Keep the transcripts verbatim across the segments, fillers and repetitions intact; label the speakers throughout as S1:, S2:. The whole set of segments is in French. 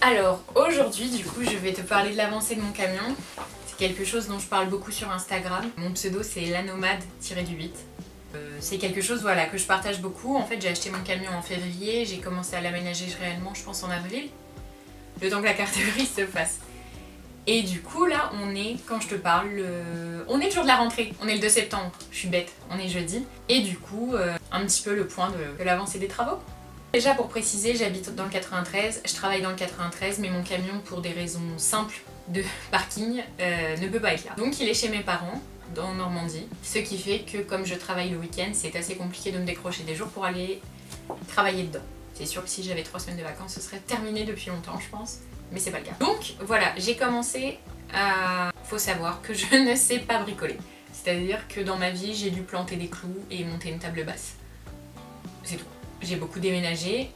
S1: Alors aujourd'hui du coup je vais te parler de l'avancée de mon camion. C'est quelque chose dont je parle beaucoup sur Instagram. Mon pseudo c'est lanomade-du huit. Euh, c'est quelque chose voilà, que je partage beaucoup. En fait j'ai acheté mon camion en février, j'ai commencé à l'aménager réellement je pense en avril. Le temps que la carte grise se fasse. Et du coup là on est, quand je te parle, euh, on est le jour de la rentrée, on est le deux septembre, je suis bête, on est jeudi. Et du coup euh, un petit peu le point de, de l'avancée des travaux. Déjà pour préciser, j'habite dans le quatre-vingt-treize, je travaille dans le quatre-vingt-treize, mais mon camion pour des raisons simples de parking euh, ne peut pas être là. Donc il est chez mes parents, dans Normandie, ce qui fait que comme je travaille le week-end, c'est assez compliqué de me décrocher des jours pour aller travailler dedans. C'est sûr que si j'avais trois semaines de vacances, ce serait terminé depuis longtemps je pense, mais c'est pas le cas. Donc voilà, j'ai commencé à... Faut savoir que je ne sais pas bricoler. C'est-à-dire que dans ma vie, j'ai dû planter des clous et monter une table basse. C'est tout. J'ai beaucoup déménagé,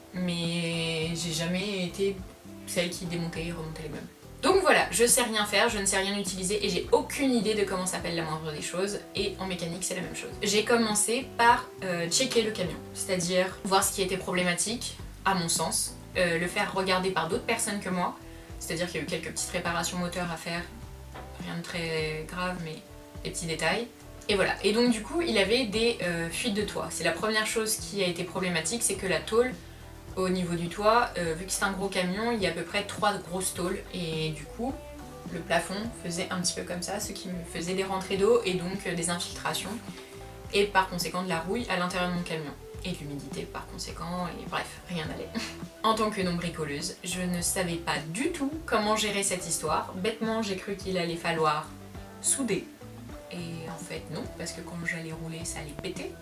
S1: mais j'ai jamais été celle qui démontait et remontait les meubles. Donc voilà, je sais rien faire, je ne sais rien utiliser et j'ai aucune idée de comment s'appelle la moindre des choses, et en mécanique c'est la même chose. J'ai commencé par euh, checker le camion, c'est-à-dire voir ce qui était problématique, à mon sens, euh, le faire regarder par d'autres personnes que moi, c'est-à-dire qu'il y a eu quelques petites réparations moteurs à faire, rien de très grave mais des petits détails. Et voilà, et donc du coup il avait des euh, fuites de toit. C'est la première chose qui a été problématique, c'est que la tôle au niveau du toit, euh, vu que c'est un gros camion, il y a à peu près trois grosses tôles et du coup le plafond faisait un petit peu comme ça, ce qui me faisait des rentrées d'eau et donc euh, des infiltrations et par conséquent de la rouille à l'intérieur de mon camion et de l'humidité par conséquent, et bref, rien n'allait. En tant que non bricoleuse, je ne savais pas du tout comment gérer cette histoire. Bêtement, j'ai cru qu'il allait falloir souder. Et en fait non, parce que quand j'allais rouler ça allait péter.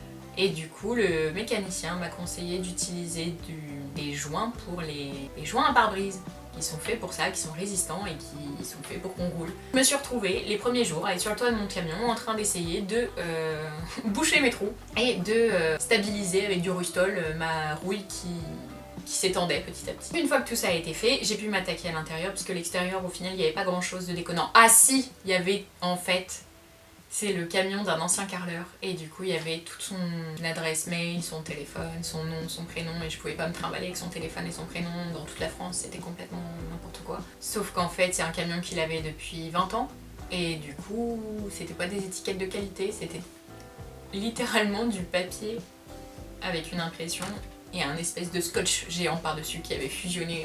S1: Et du coup le mécanicien m'a conseillé d'utiliser des joints pour les, les joints à pare-brise, qui sont faits pour ça, qui sont résistants et qui sont faits pour qu'on roule. Je me suis retrouvée les premiers jours à être sur le toit de mon camion en train d'essayer de euh, boucher mes trous et de euh, stabiliser avec du Rustol euh, ma rouille qui... qui s'étendait petit à petit. Une fois que tout ça a été fait, j'ai pu m'attaquer à l'intérieur puisque l'extérieur au final il n'y avait pas grand chose de déconnant. Ah si, il y avait en fait... C'est le camion d'un ancien carreleur et du coup il y avait toute son adresse mail, son téléphone, son nom, son prénom, et je pouvais pas me trimballer avec son téléphone et son prénom dans toute la France, c'était complètement n'importe quoi. Sauf qu'en fait c'est un camion qu'il avait depuis vingt ans et du coup c'était pas des étiquettes de qualité, c'était littéralement du papier avec une impression et un espèce de scotch géant par-dessus qui avait fusionné.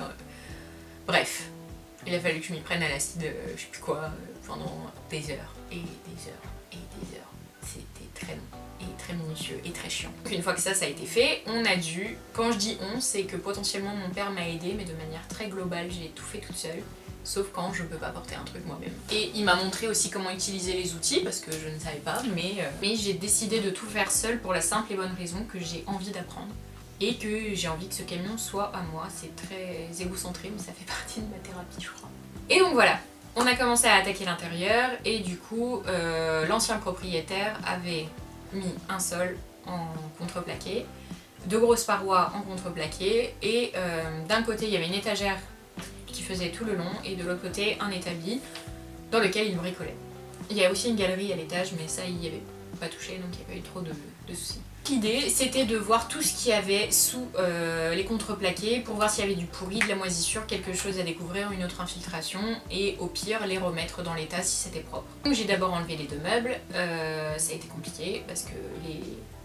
S1: Bref, il a fallu que je m'y prenne à l'acide, euh, je sais plus quoi, euh, pendant des heures et des heures et des heures. C'était très long et très minutieux et très chiant. Donc une fois que ça, ça a été fait, on a dû... Quand je dis on, c'est que potentiellement mon père m'a aidé, mais de manière très globale, j'ai tout fait toute seule. Sauf quand je peux pas porter un truc moi-même. Et il m'a montré aussi comment utiliser les outils, parce que je ne savais pas, mais, euh, mais j'ai décidé de tout faire seule pour la simple et bonne raison que j'ai envie d'apprendre. Et que j'ai envie que ce camion soit à moi. C'est très égocentré, mais ça fait partie de ma thérapie, je crois. Et donc voilà, on a commencé à attaquer l'intérieur, et du coup, euh, l'ancien propriétaire avait mis un sol en contreplaqué, deux grosses parois en contreplaqué, et euh, d'un côté, il y avait une étagère qui faisait tout le long, et de l'autre côté, un établi dans lequel il bricolait. Il y a aussi une galerie à l'étage, mais ça, il n'y avait pas touché, donc il n'y a pas eu trop de, de soucis. L'idée c'était de voir tout ce qu'il y avait sous euh, les contreplaqués pour voir s'il y avait du pourri, de la moisissure, quelque chose à découvrir, une autre infiltration, et au pire les remettre dans l'état si c'était propre. Donc j'ai d'abord enlevé les deux meubles, euh, ça a été compliqué parce que les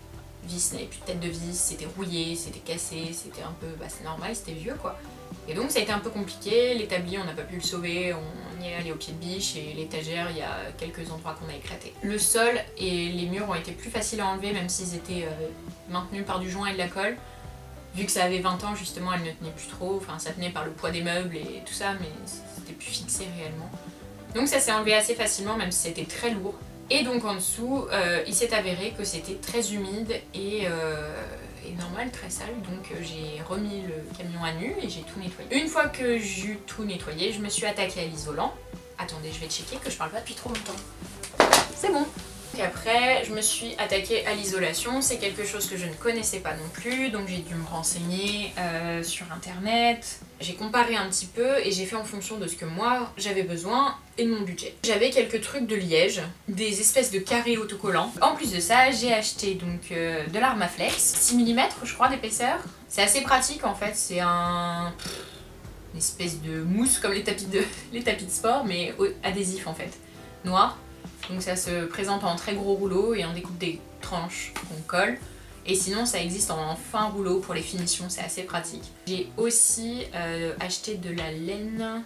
S1: vis n'avaient plus de tête de vis, c'était rouillé, c'était cassé, c'était un peu... bah c'est normal, c'était vieux quoi. Et donc ça a été un peu compliqué, l'établi on n'a pas pu le sauver, on y est allé au pied de biche, et l'étagère il y a quelques endroits qu'on a éclaté. Le sol et les murs ont été plus faciles à enlever même s'ils étaient euh, maintenus par du joint et de la colle. Vu que ça avait vingt ans justement, elle ne tenait plus trop, enfin ça tenait par le poids des meubles et tout ça, mais c'était plus fixé réellement. Donc ça s'est enlevé assez facilement même si c'était très lourd. Et donc en dessous, euh, il s'est avéré que c'était très humide et... Euh, et normal, très sale, donc euh, j'ai remis le camion à nu et j'ai tout nettoyé. Une fois que j'ai eu tout nettoyé, je me suis attaquée à l'isolant. Attendez, je vais checker que je parle pas depuis trop longtemps. C'est bon. Et après, je me suis attaquée à l'isolation. C'est quelque chose que je ne connaissais pas non plus, donc j'ai dû me renseigner euh, sur internet. J'ai comparé un petit peu et j'ai fait en fonction de ce que moi j'avais besoin et de mon budget. J'avais quelques trucs de liège, des espèces de carrés autocollants. En plus de ça, j'ai acheté donc euh, de l'Armaflex, six millimètres je crois d'épaisseur. C'est assez pratique en fait, c'est un... espèce de mousse comme les tapis de, les tapis de sport, mais adhésif en fait, noir. Donc ça se présente en très gros rouleaux et on découpe des tranches qu'on colle. Et sinon ça existe en fin rouleau pour les finitions, c'est assez pratique. J'ai aussi euh, acheté de la laine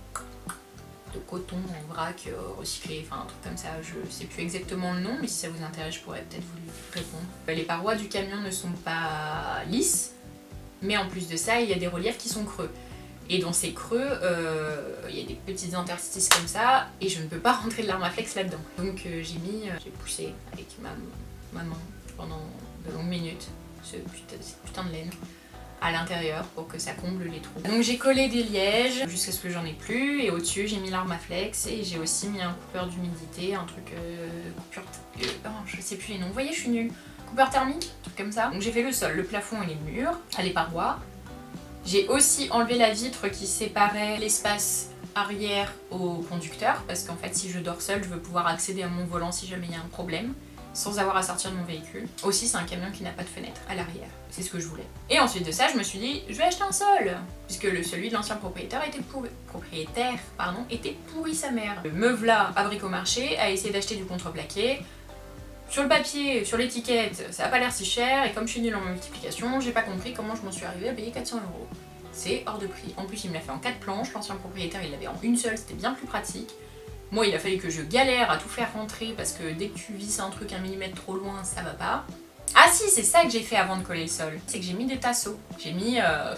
S1: de coton en vrac euh, recyclé, enfin un truc comme ça, je sais plus exactement le nom, mais si ça vous intéresse je pourrais peut-être vous répondre. Les parois du camion ne sont pas lisses, mais en plus de ça il y a des reliefs qui sont creux. Et dans ces creux, euh, il y a des petites interstices comme ça, et je ne peux pas rentrer de l'Armaflex là-dedans. Donc euh, j'ai mis, euh, j'ai poussé avec ma, ma main pendant de longues minutes ce putain, cette putain de laine à l'intérieur pour que ça comble les trous. Donc j'ai collé des lièges jusqu'à ce que j'en ai plus, et au-dessus j'ai mis l'Armaflex, et j'ai aussi mis un coupeur d'humidité, un truc euh, coupure... Euh, oh, je sais plus les noms, vous voyez je suis nulle. Coupeur thermique, un truc comme ça. Donc j'ai fait le sol, le plafond et les murs, les parois. J'ai aussi enlevé la vitre qui séparait l'espace arrière au conducteur, parce qu'en fait si je dors seule, je veux pouvoir accéder à mon volant si jamais il y a un problème, sans avoir à sortir de mon véhicule. Aussi c'est un camion qui n'a pas de fenêtre à l'arrière, c'est ce que je voulais. Et ensuite de ça je me suis dit je vais acheter un sol, puisque le, celui de l'ancien propriétaire était pourri, propriétaire pardon, était pourri sa mère. Le meuvla à Bricomarché a essayé d'acheter du contreplaqué. Sur le papier, sur l'étiquette, ça n'a pas l'air si cher, et comme je suis nulle en multiplication, j'ai pas compris comment je m'en suis arrivée à payer quatre cents euros. C'est hors de prix. En plus il me l'a fait en quatre planches, l'ancien propriétaire il l'avait en une seule, c'était bien plus pratique. Moi il a fallu que je galère à tout faire rentrer, parce que dès que tu visses un truc un millimètre trop loin, ça va pas. Ah si, c'est ça que j'ai fait avant de coller le sol, c'est que j'ai mis des tasseaux. J'ai mis euh,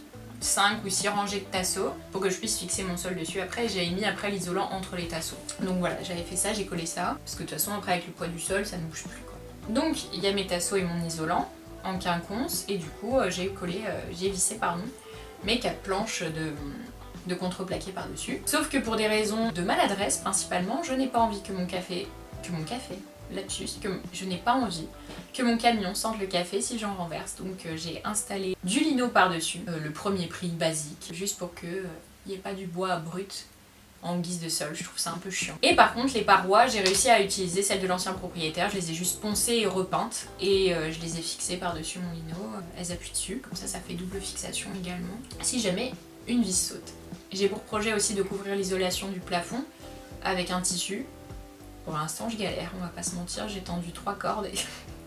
S1: cinq ou six rangées de tasseaux pour que je puisse fixer mon sol dessus après, et j'avais mis après l'isolant entre les tasseaux. Donc voilà, j'avais fait ça, j'ai collé ça, parce que de toute façon après avec le poids du sol ça ne bouge plus quoi. Donc il y a mes tasseaux et mon isolant en quinconce, et du coup euh, j'ai collé, euh, j'ai vissé pardon, mes quatre planches de, de contreplaqué par dessus. Sauf que pour des raisons de maladresse principalement, je n'ai pas envie que mon café, que mon café, lapsus, que je n'ai pas envie que mon camion sente le café si j'en renverse. Donc euh, j'ai installé du lino par-dessus, euh, le premier prix basique, juste pour que euh, il n'y ait pas du bois brut en guise de sol, je trouve ça un peu chiant. Et par contre les parois, j'ai réussi à utiliser celles de l'ancien propriétaire, je les ai juste poncées et repeintes, et euh, je les ai fixées par-dessus mon lino, elles appuient dessus, comme ça ça fait double fixation également, si jamais une vis saute. J'ai pour projet aussi de couvrir l'isolation du plafond avec un tissu. Pour l'instant je galère, on va pas se mentir, j'ai tendu trois cordes et...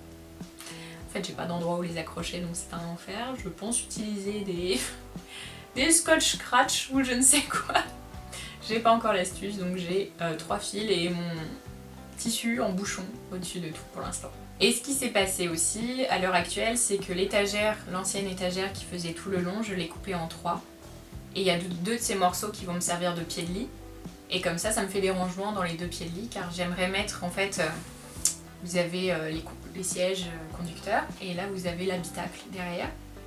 S1: en fait j'ai pas d'endroit où les accrocher, donc c'est un enfer. Je pense utiliser des, des scotch scratch ou je ne sais quoi. J'ai pas encore l'astuce, donc j'ai euh, trois fils et mon tissu en bouchon au-dessus de tout pour l'instant. Et ce qui s'est passé aussi à l'heure actuelle, c'est que l'étagère, l'ancienne étagère qui faisait tout le long, je l'ai coupée en trois. Et il y a deux de ces morceaux qui vont me servir de pied de lit. Et comme ça, ça me fait des rangements dans les deux pieds de lit, car j'aimerais mettre en fait, euh, vous avez euh, les, les sièges euh, conducteurs, et là vous avez l'habitacle derrière,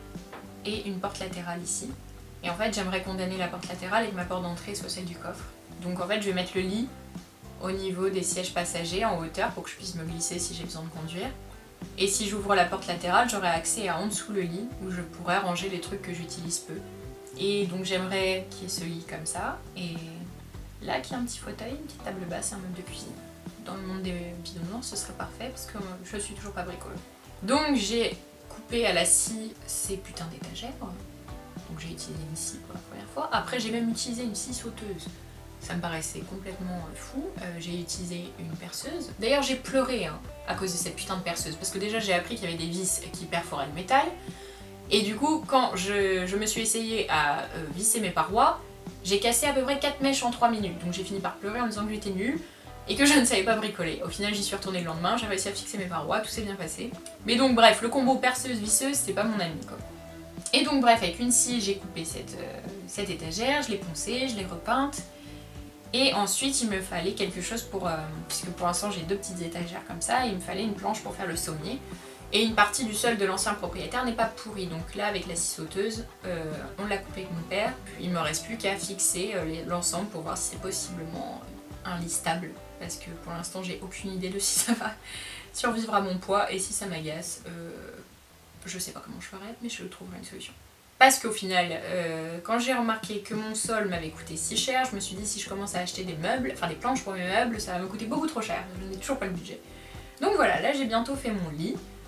S1: et une porte latérale ici. Et en fait j'aimerais condamner la porte latérale et que ma porte d'entrée soit celle du coffre. Donc en fait je vais mettre le lit au niveau des sièges passagers en hauteur pour que je puisse me glisser si j'ai besoin de conduire. Et si j'ouvre la porte latérale, j'aurai accès à en dessous le lit où je pourrais ranger les trucs que j'utilise peu. Et donc j'aimerais qu'il y ait ce lit comme ça, et là qu'il y ait un petit fauteuil, une petite table basse et un meuble de cuisine. Dans le monde des bidonnements ce serait parfait parce que je suis toujours pas bricole. Donc j'ai coupé à la scie ces putains d'étagères. Donc j'ai utilisé une scie pour la première fois. Après j'ai même utilisé une scie sauteuse. Ça me paraissait complètement fou. Euh, j'ai utilisé une perceuse. D'ailleurs j'ai pleuré hein, à cause de cette putain de perceuse. Parce que déjà j'ai appris qu'il y avait des vis qui perforaient le métal. Et du coup quand je, je me suis essayée à euh, visser mes parois, j'ai cassé à peu près quatre mèches en trois minutes. Donc j'ai fini par pleurer en me disant que j'étais nulle et que je ne savais pas bricoler. Au final j'y suis retournée le lendemain, j'ai réussi à fixer mes parois, tout s'est bien passé. Mais donc bref, le combo perceuse-visseuse c'est pas mon ami quoi. Et donc bref, avec une scie j'ai coupé cette, euh, cette étagère, je l'ai poncée, je l'ai repeinte. Et ensuite il me fallait quelque chose pour... Euh, puisque pour l'instant j'ai deux petites étagères comme ça, il me fallait une planche pour faire le sommier. Et une partie du sol de l'ancien propriétaire n'est pas pourrie, donc là avec la scie sauteuse, euh, on l'a coupé avec mon père. Puis il me reste plus qu'à fixer euh, l'ensemble pour voir si c'est possiblement un lit stable. Parce que pour l'instant j'ai aucune idée de si ça va survivre à mon poids, et si ça m'agace, euh, je sais pas comment je ferai, mais je trouverai une solution. Parce qu'au final, euh, quand j'ai remarqué que mon sol m'avait coûté si cher, je me suis dit si je commence à acheter des meubles, enfin des planches pour mes meubles, ça va me coûter beaucoup trop cher, je n'ai toujours pas le budget. Donc voilà, là j'ai bientôt fait mon lit.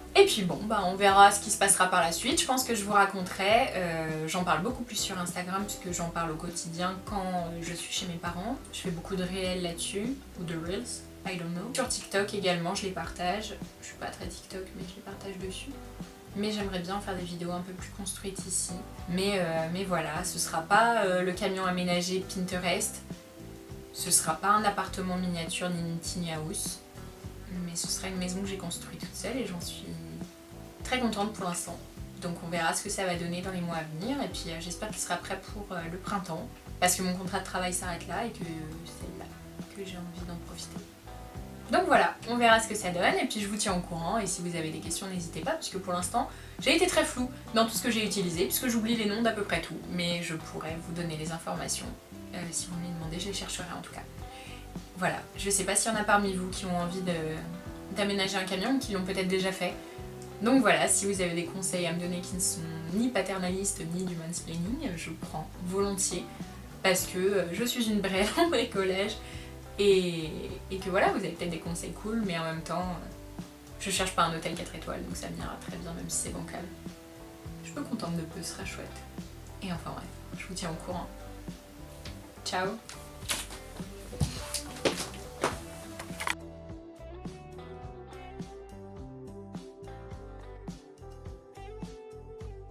S1: Et puis bon, bah on verra ce qui se passera par la suite. Je pense que je vous raconterai. Euh, j'en parle beaucoup plus sur Instagram puisque j'en parle au quotidien quand je suis chez mes parents. Je fais beaucoup de réels là-dessus, ou de reels, I don't know. Sur TikTok également, je les partage. Je suis pas très TikTok, mais je les partage dessus. Mais j'aimerais bien faire des vidéos un peu plus construites ici. Mais, euh, mais voilà, ce sera pas euh, le camion aménagé Pinterest. Ce sera pas un appartement miniature ni une tiny house. Mais ce sera une maison que j'ai construite toute seule et j'en suis très contente pour l'instant. Donc on verra ce que ça va donner dans les mois à venir et puis euh, j'espère qu'il sera prêt pour euh, le printemps parce que mon contrat de travail s'arrête là et que c'est là que j'ai envie d'en profiter. Donc voilà, on verra ce que ça donne et puis je vous tiens au courant et si vous avez des questions n'hésitez pas puisque pour l'instant j'ai été très floue dans tout ce que j'ai utilisé puisque j'oublie les noms d'à peu près tout mais je pourrais vous donner les informations. Euh, si vous me les demandez, je les chercherai en tout cas. Voilà, je sais pas s'il y en a parmi vous qui ont envie d'aménager un camion ou qui l'ont peut-être déjà fait. Donc voilà, si vous avez des conseils à me donner qui ne sont ni paternalistes ni du mansplaining, je prends volontiers parce que je suis une brêle en bricolage et, et que voilà, vous avez peut-être des conseils cool mais en même temps, je cherche pas un hôtel quatre étoiles donc ça m'ira très bien même si c'est bancal. Je me contente de peu, ce sera chouette. Et enfin bref, je vous tiens au courant. Ciao!